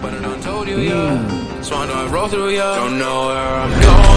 but I done told you, yeah. Swan, I roll through, yeah. Don't know where I'm going.